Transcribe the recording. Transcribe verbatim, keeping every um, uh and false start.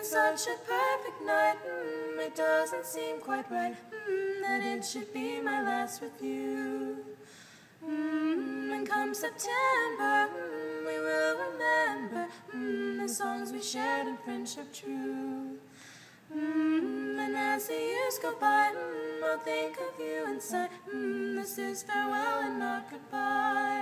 it's such a perfect night. Mm, it doesn't seem quite right mm, that it should be my last with you. Mm, and come September, mm, we will remember mm, the songs we shared in friendship true. Mm, and as the years go by, mm, I'll think of you and sigh. Mm, this is farewell and not goodbye.